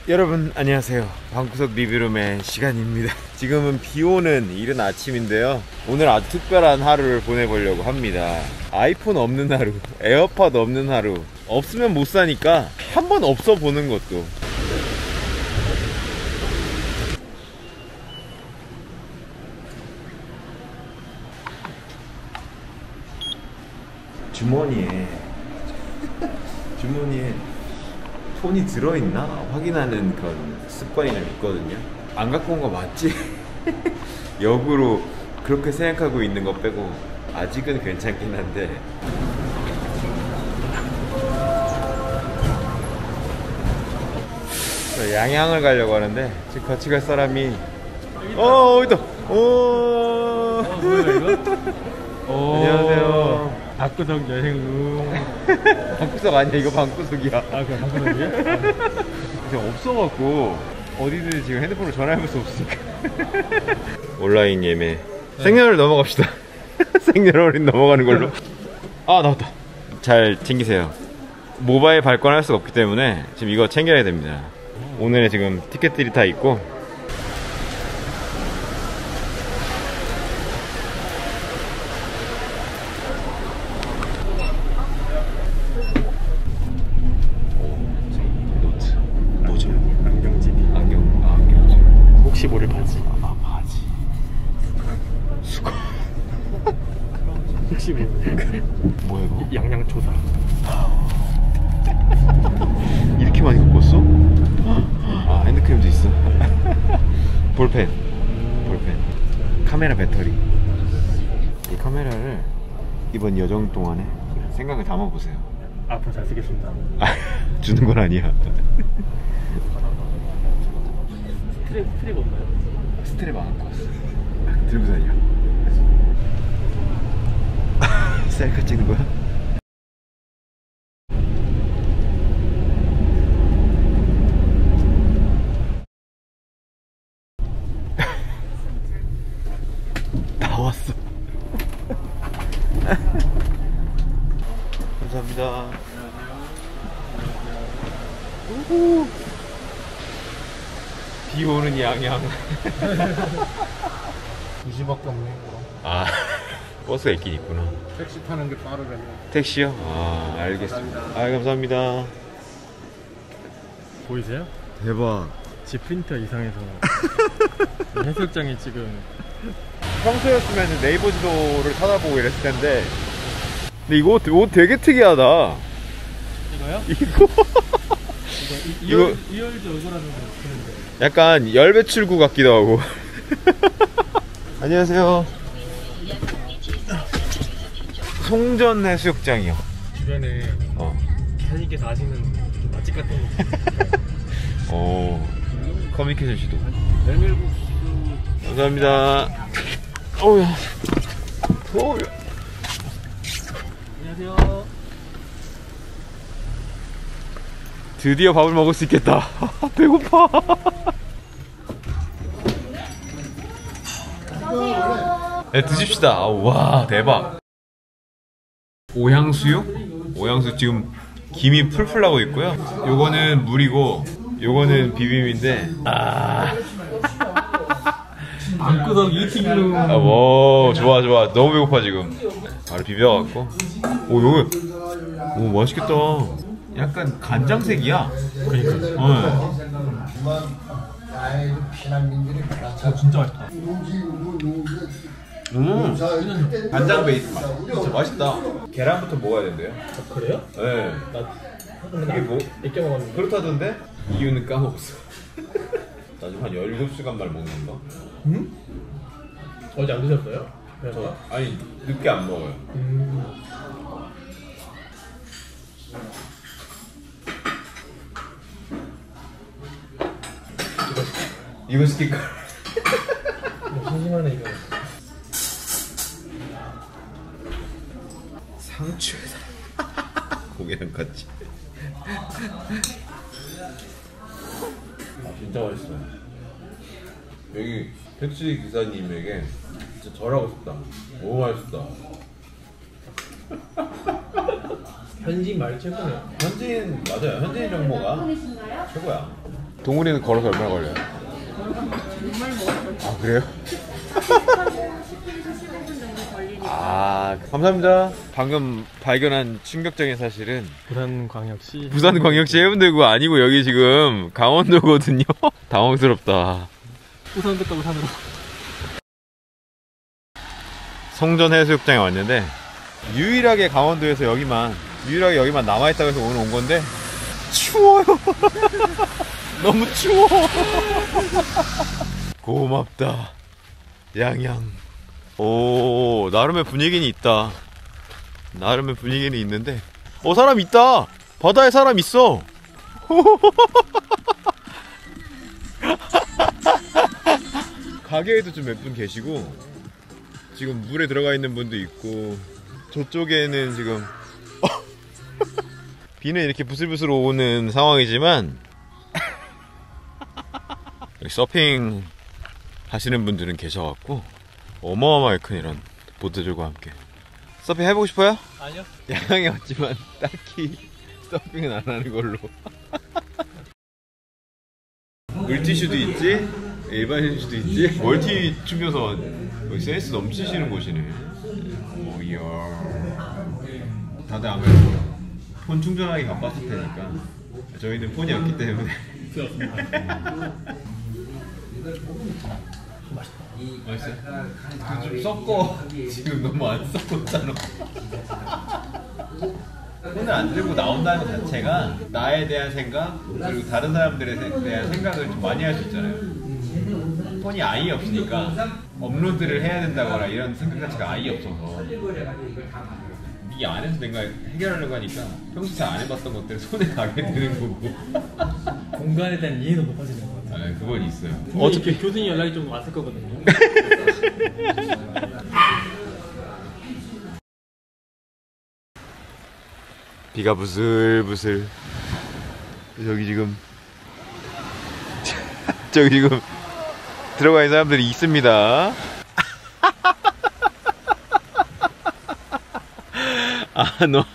여러분 안녕하세요. 방구석 리뷰룸의 시간입니다. 지금은 비오는 이른 아침인데요, 오늘 아주 특별한 하루를 보내보려고 합니다. 아이폰 없는 하루, 에어팟 없는 하루, 없으면 못 사니까 한번 없어 보는 것도. 주머니에 폰이 들어있나 확인하는 그런 습관이 좀 있거든요. 안 갖고 온 거 맞지? 역으로 그렇게 생각하고 있는 거 빼고 아직은 괜찮긴 한데. 양양을 가려고 하는데 지금 같이 갈 사람이 어디다. 뭐야 이거? 안녕하세요. 방구석 여행 룸. 방구석 아니야, 이거 방구석이야. 아, 그래 방구석이야? 지금 없어갖고 어디든 지금 핸드폰으로 전화해볼 수 없으니까. 온라인 예매. 생년월 넘어갑시다. 생년월인 넘어가는 걸로. 아, 나왔다. 잘 챙기세요. 모바일 발권할 수가 없기 때문에 지금 이거 챙겨야 됩니다. 오늘의 지금 티켓들이 다 있고. 혹시 모를 바지. 아, 바지. 수고. 혹시 모를. 뭐야 이거? 양양조사. 이렇게 많이 갖고 왔어? 아, 핸드크림도 있어. 볼펜. 카메라 배터리. 이 카메라를 이번 여정 동안에 생각을 담아보세요. 앞으로 잘 쓰겠습니다. 주는 건 아니야. 스트랩 없나요? 스트랩 안 갖고 왔어. 들고 다녀. 셀카 찍는 거야? 다 왔어. 감사합니다. 우후. 비 오는 양양. 2시밖에 없네 이거. 아, 버스가 있긴 있구나. 택시 타는 게 빠르네. 택시요? 아, 알겠습니다. 아, 감사합니다. 보이세요? 대박. 지 프린터 이상해서 해수욕장이 지금. 평소였으면 네이버 지도를 찾아보고 이랬을 텐데. 근데 이거 옷 되게 특이하다. 이거요? 이거 이열지 얼굴하는 거 같은데. 약간 열배출구 같기도 하고. 안녕하세요. 송전 해수욕장이요. 주변에 사장님께서 아시는 맛집 같은 거. 커뮤니케이션 시도. 메밀국수. 감사합니다. 어우야. 더워요. 안녕하세요. 드디어 밥을 먹을 수 있겠다. 배고파. 네, 드십시다. 와, 대박. 오향수육? 오향수 지금 김이 풀풀 나고 있고요. 요거는 물이고 요거는 비빔인데. 방구석 이팅룸. 오, 좋아. 너무 배고파 지금. 바로 비벼갖고. 요거. 맛있겠다. 약간 간장색이야. 그러니까. 진짜 맛있다. 간장 베이스 맛. 진짜 맛있다. 계란부터 먹어야 된대요. 아, 그래요? 네. 이게 뭐? 애껴 먹었는데. 그렇다던데? 이유는 까먹었어. 나 지금 한 17시간 말 먹는다. 응? 어제 안 드셨어요? 그래서? 아니, 늦게 안 먹어요. 이거 시킬까? 심심하네 이거. 상추에다 고기랑 같이. 진짜 맛있어요. 여기 택시 기사님에게 진짜 절하고 싶다. 너무 맛있다. 현지인 말 최고네요. 현지인 맞아요. 현지인 정보가 최고야. 동물이는 걸어서 얼마나 걸려요? 정말 먹었어. 아 그래요? 10분에서 15분 정도 걸리니까. 아 감사합니다. 방금 발견한 충격적인 사실은 부산광역시 부산광역시 해운대구 아니고 여기 지금 강원도거든요. 당황스럽다. 우산부터 우산으로. 송전해수욕장에 왔는데 유일하게 강원도에서 여기만 남아있다고 해서 오늘 온 건데 추워요. 너무 추워. 고맙다 양양. 오 나름의 분위기는 있다. 나름의 분위기는 있는데 사람 있다. 바다에 사람 있어. 가게에도 좀 몇 분 계시고 지금 물에 들어가 있는 분도 있고 저쪽에는 지금 비는 이렇게 부슬부슬 오는 상황이지만 여기 서핑 하시는 분들은 계셔갖고 어마어마하게 큰 이런 보트들과 함께 서핑 해보고 싶어요? 아니요. 양양에 왔지만 딱히 서핑은 안 하는 걸로. 물티슈도 있지? 일반인슈도 있지? 멀티 추면서 여기 센스 넘치시는 곳이네. 오이야. 다들 아무래도 폰 충전하기 바빴을 테니까 저희는 폰이 없기 때문에. 맛있어요? 좀 섞어. 지금 너무 안 섞었잖아. 폰을 안 들고 나온다는 것 자체가 나에 대한 생각 그리고 다른 사람들에 대한 생각을 좀 많이 할 수 있잖아요. 폰이 아예 없으니까 업로드를 해야 된다거나 이런 생각 자체가 아예 없어서 네 안에서 뭔가 해결하려고 하니까 평소 잘 안 해봤던 것들 손에 가게 되는 거고. 공간에 대한 이해도 높아지는 것 같아요. 아, 그건 있어요. 어차피 교수님 연락이 좀 왔을 거거든요. 비가 부슬부슬. 저기 지금 들어가 있는 사람들이 있습니다. 아, 너.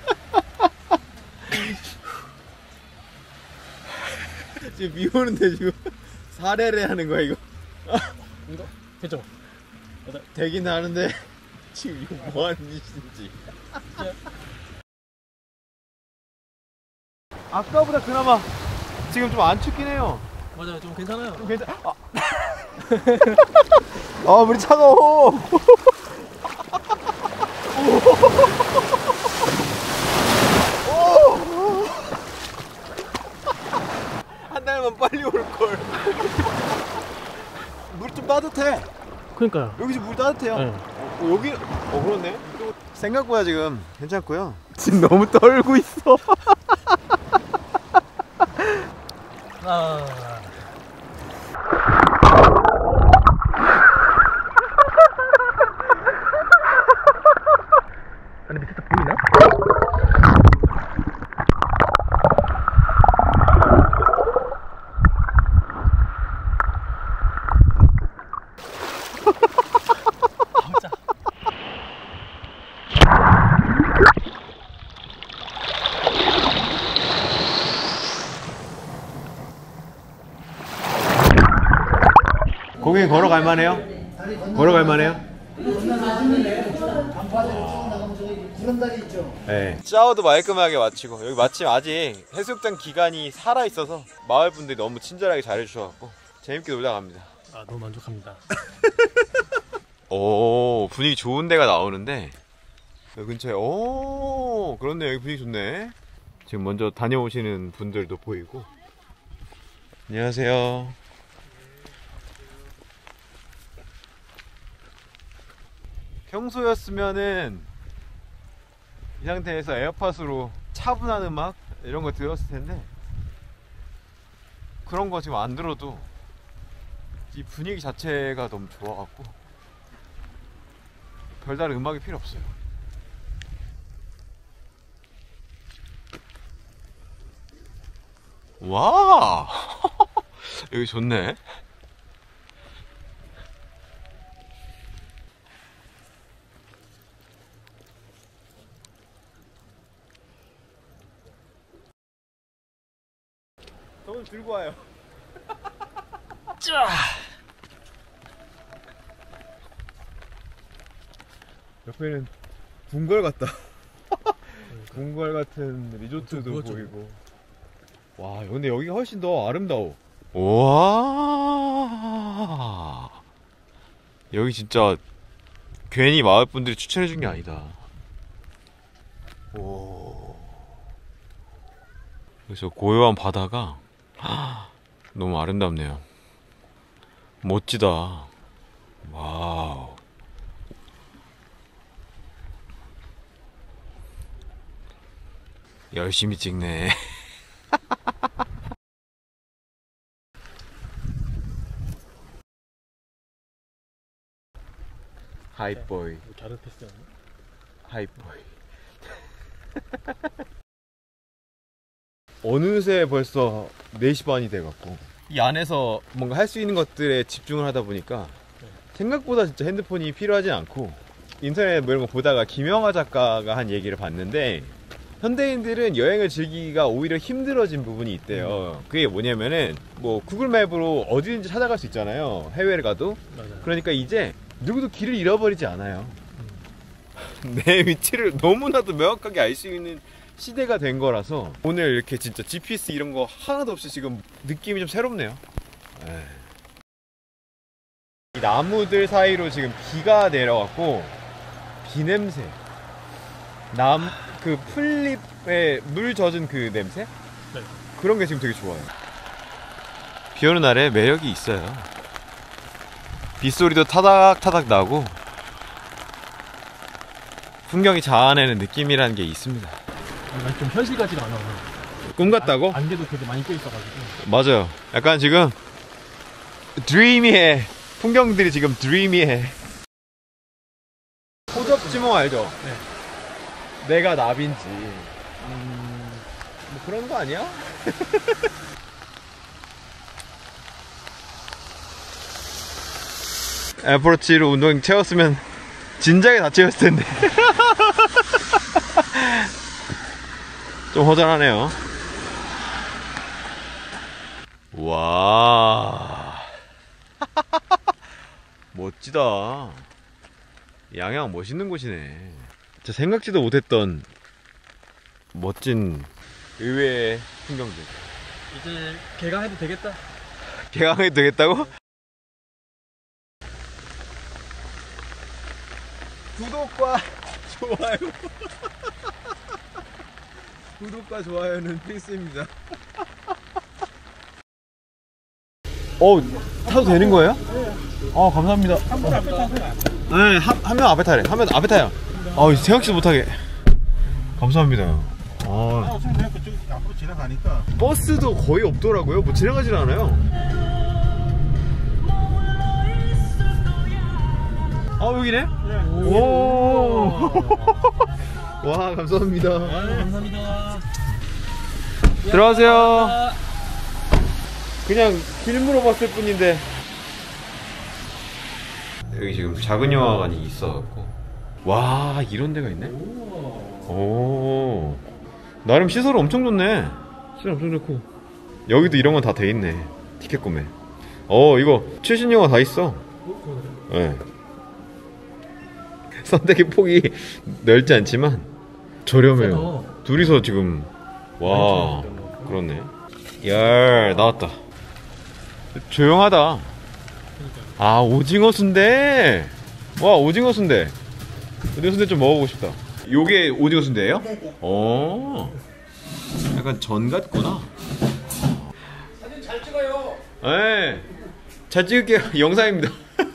지금 비 오는데 지금 사례를 하는 거야 이거? 이거 됐죠? 되긴 하는데 지금 이거 뭐 하는 짓인지. 아까보다 그나마 지금 좀 안 춥긴 해요. 맞아요, 좀 괜찮아요. 좀 괜찮. 아 물이 차가워. 한 달만 빨리 올 걸. 물이 좀 따뜻해. 그러니까요. 여기 지금 물 따뜻해요. 네. 여기 그렇네. 생각보다 지금 괜찮고요. 지금 너무 떨고 있어. 근데 밑에서 보이나? 진짜. 거기 걸어갈 만해요? 걸어갈 만해요? 네. 샤워도 말끔하게 마치고 여기 마침 아직 해수욕장 기간이 살아있어서 마을 분들이 너무 친절하게 잘해주셔서 재밌게 놀다 갑니다. 아, 너무 만족합니다. 오 분위기 좋은 데가 나오는데 여기 근처에 오 그렇네. 여기 분위기 좋네. 지금 먼저 다녀오시는 분들도 보이고. 안녕하세요. 평소였으면은 이 상태에서 에어팟으로 차분한 음악 이런 거 들었을 텐데 그런 거 지금 안 들어도 이 분위기 자체가 너무 좋아갖고 별다른 음악이 필요 없어요. 와 여기 좋네. 저건 들고 와요. 자. 옆에는 궁궐 같다. 궁궐 같은 리조트도 부었죠. 보이고. 와, 근데 여기가 훨씬 더 아름다워. 와, 여기 진짜 괜히 마을 분들이 추천해준 게 아니다. 오, 그래서 고요한 바다가 너무 아름답네요. 멋지다. 와우. 열심히 찍네. 하이보이, 다른 패스였나? 하이보이. 어느새 벌써 4시 반이 돼갖고 이 안에서 뭔가 할 수 있는 것들에 집중을 하다 보니까 생각보다 진짜 핸드폰이 필요하지 않고, 인터넷 뭐 이런 거 보다가 김영하 작가가 한 얘기를 봤는데 현대인들은 여행을 즐기기가 오히려 힘들어진 부분이 있대요. 그게 뭐냐면은 뭐 구글맵으로 어디든지 찾아갈 수 있잖아요, 해외를 가도. 맞아요. 그러니까 이제 누구도 길을 잃어버리지 않아요. 내 위치를 너무나도 명확하게 알 수 있는 시대가 된 거라서 오늘 이렇게 진짜 GPS 이런 거 하나도 없이 지금 느낌이 좀 새롭네요. 이 나무들 사이로 지금 비가 내려갖고 비 냄새, 그 풀잎에 물 젖은 그 냄새? 네. 그런 게 지금 되게 좋아요. 비 오는 날에 매력이 있어요. 빗소리도 타닥타닥 나고 풍경이 자아내는 느낌이라는 게 있습니다. 약간 좀 현실 같지가 않아. 꿈 같다고? 안개도 되게 많이 껴 있어가지고. 맞아요. 약간 지금 드리미해. 풍경들이 지금 드리미해. 호접지몽 알죠? 네. 내가 나비인지 뭐 그런 거 아니야? 애플워치로 운동 채웠으면 진작에 다 채웠을 텐데. 좀 허전하네요. 와, 멋지다. 양양 멋있는 곳이네. 진짜 생각지도 못했던 멋진 의외의 풍경들. 이제 개강해도 되겠다. 개강해도 되겠다고? 구독과 좋아요. 구독과 좋아요는 필수입니다. 타도 되는 거예요? 감사합니다. 한 분 앞에 타세요. 네, 한 명 앞에 타래. 한 명 앞에 타요. 생각지도 못하게. 감사합니다. 어차피 내가 그쪽 앞으로 지나가니까. 버스도 거의 없더라고요. 뭐 지나가질 않아요. 여기네? 오. 와, 감사합니다. 감사합니다. 들어가세요. 그냥 길 물어봤을 뿐인데. 여기 지금 작은 영화관이 있어갖고. 와, 이런 데가 있네? 오. 나름 시설 엄청 좋네. 시설 엄청 좋고. 여기도 이런 건 다 돼 있네. 티켓 구매. 이거 최신 영화 다 있어. 네. 선택의 폭이 넓지 않지만 저렴해요. 둘이서 지금. 와, 그렇네. 나왔다. 조용하다. 오징어 순대. 와, 오징어 순대. 오징어 순대 좀 먹어보고 싶다. 요게 오징어 순대예요? 네네. 약간 전 같구나. 사진 잘 찍어요. 네, 잘 찍을게요. 영상입니다.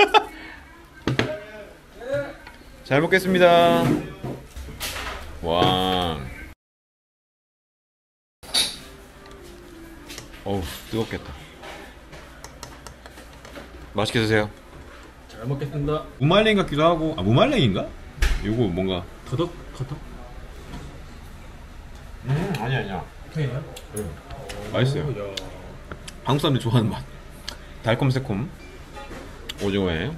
잘 먹겠습니다. 와. 어우, 뜨겁겠다. 맛있게 드세요. 잘 먹겠습니다. 무말랭이 같기도 하고. 무말랭인가? 요거 뭔가 더덕? 아니야. 그래요? 맛있어요. 한국 사람들이 좋아하는 맛. 달콤 새콤 오징어에.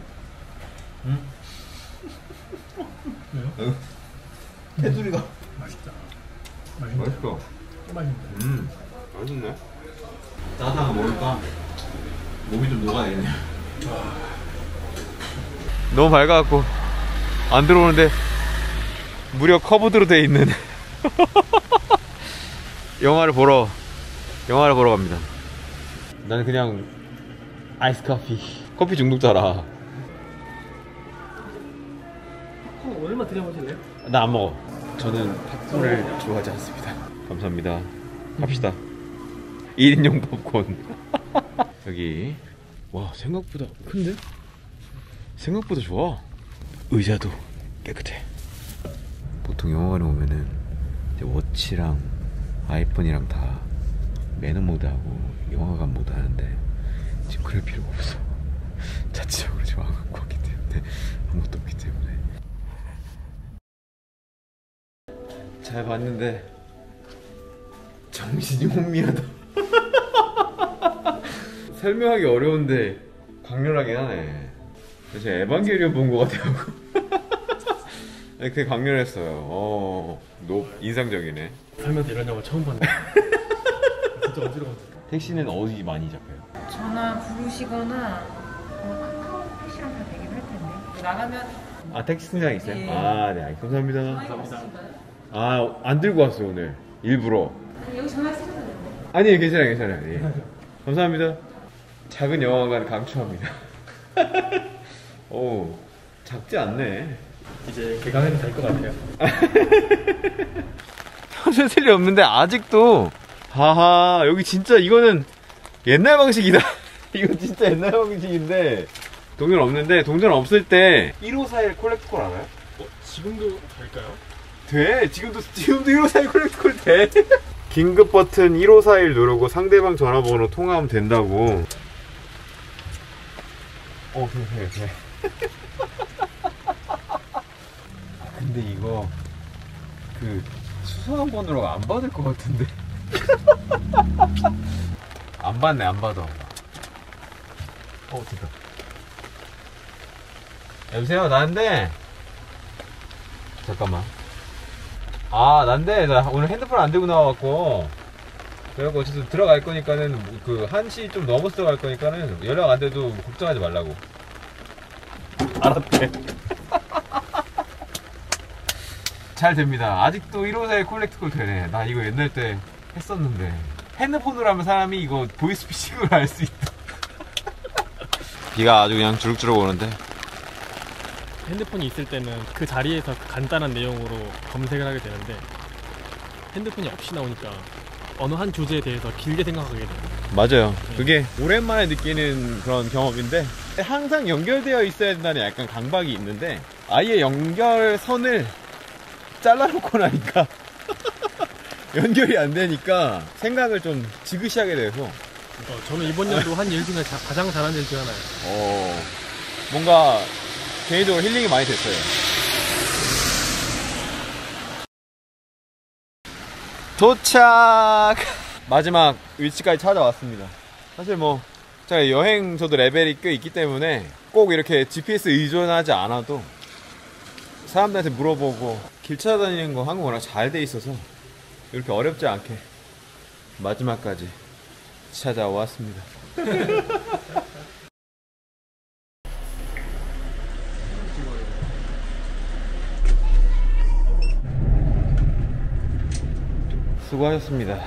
왜요? 테두리가 맛있다. 맛있어. 또 맛있네. 맛있네. 짜장 먹을까? 몸이 좀 녹아내네요. 너무 밝아갖고 안 들어오는데 무려 커브드로 돼 있는 영화를 보러 갑니다. 나는 그냥 아이스 커피 중독자라. 오늘만 드셔보실래요? 나 안 먹어. 저는 팝콘을 좋아하지 않습니다. 감사합니다. 갑시다. 1인용 팝콘. 여기 와 생각보다 큰데? 생각보다 좋아. 의자도 깨끗해. 보통 영화관에 오면은 이제 워치랑 아이폰이랑 다 매너 모드하고 영화관 모드 하는데 지금 그럴 필요가 없어. 자체적으로 지금 안 갖고 왔기 때문에 아무것도 없기 때문에 잘 봤는데 정신이 혼미하다. 설명하기 어려운데 강렬하긴 하네. 제가 에반게리온 본 것 같아요. 되게 강렬했어요. 인상적이네. 살면서 이런 영화 처음 봤네. 진짜 어지러워. 택시는 어디 많이 잡혀요? 전화 부르시거나 카카오 택시랑 다 되긴 할 텐데 나가면 아 택시 승장 있어요? 네. 아 네 감사합니다. 감사합니다. 아 안 들고 왔어요 오늘 일부러. 여기 전화 쓰셔도 돼요. 아니 괜찮아요. 예. 감사합니다. 작은 영화관 강추합니다. 오 작지 않네. 이제 개강해도 될 것 같아요. 현실이 없는데 아직도 하하 여기 진짜 이거는 옛날 방식이다. 이거 진짜 옛날 방식인데 동전 없는데 동전 없을 때 1541 콜렉트콜 알아요? 지금도 될까요? 돼. 지금도 1541 콜렉트콜 돼. 긴급 버튼 1541 누르고 상대방 전화번호 통화하면 된다고. 돼. 근데 이거 그 수상한 번호로 안 받을 것 같은데. 안 받아. 됐다. 여보세요, 나인데. 잠깐만. 난데 나 오늘 핸드폰 안 들고 나와갖고. 그래갖고 어쨌든 들어갈 거니까는 그 1시 좀 넘어서 갈 거니까는 연락 안 돼도 걱정하지 말라고. 알았대. 잘 됩니다. 아직도 154에 콜렉트콜 되네. 나 이거 옛날 때 했었는데. 핸드폰으로 하면 사람이 이거 보이스피싱으로 할 수 있다. 비가 아주 그냥 주룩주룩 오는데. 핸드폰이 있을 때는 그 자리에서 간단한 내용으로 검색을 하게 되는데 핸드폰이 없이 나오니까 어느 한 주제에 대해서 길게 생각하게 돼요. 맞아요. 그게 오랜만에 느끼는 그런 경험인데 항상 연결되어 있어야 된다는 약간 강박이 있는데 아예 연결선을 잘라놓고 나니까 연결이 안 되니까 생각을 좀 지그시하게 돼서 그러니까 저는 이번 연도 한 일 중에 가장 잘한 일 중 하나예요. 뭔가 개인적으로 힐링이 많이 됐어요. 도착! 마지막 위치까지 찾아왔습니다. 사실 뭐 제가 여행 저도 레벨이 꽤 있기 때문에 꼭 이렇게 GPS 의존하지 않아도 사람들한테 물어보고 길 찾아다니는 거 한국 워낙 잘 돼 있어서 이렇게 어렵지 않게 마지막까지 찾아왔습니다. 수고하셨습니다.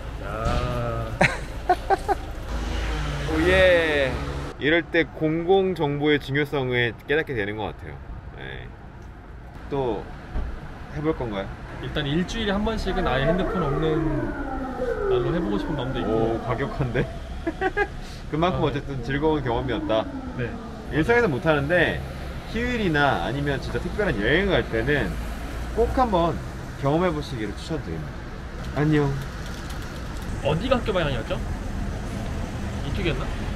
오예. 이럴 때 공공정보의 중요성을 깨닫게 되는 것 같아요. 네. 또 해볼 건가요? 일단 일주일에 한 번씩은 아예 핸드폰 없는 날로 해보고 싶은 마음도 있고. 오, 과격한데? 그만큼 어쨌든 즐거운 경험이었다. 네. 일상에서 못하는데 휴일이나 아니면 진짜 특별한 여행 갈 때는 꼭 한번 경험해 보시기를 추천드립니다. 안녕. 어디가 학교 방향이었죠? 이쪽이었나?